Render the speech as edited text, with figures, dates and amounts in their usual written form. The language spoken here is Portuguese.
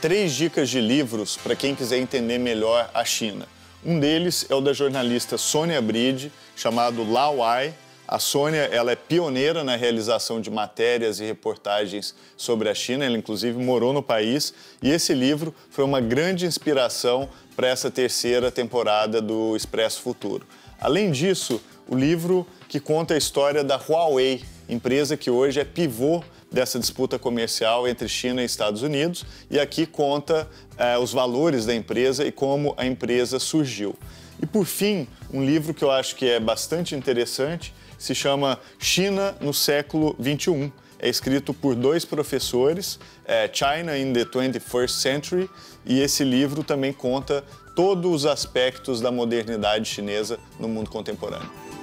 3 dicas de livros para quem quiser entender melhor a China. Um deles é o da jornalista Sônia Bride, chamado Laowai. A Sônia, ela é pioneira na realização de matérias e reportagens sobre a China, ela inclusive morou no país, e esse livro foi uma grande inspiração para essa 3ª temporada do Expresso Futuro. Além disso, o livro que conta a história da Huawei, empresa que hoje é pivô dessa disputa comercial entre China e Estados Unidos, e aqui conta os valores da empresa e como a empresa surgiu. E por fim, um livro que eu acho que é bastante interessante, se chama China no século XXI. É escrito por 2 professores, China in the 21st Century, e esse livro também conta todos os aspectos da modernidade chinesa no mundo contemporâneo.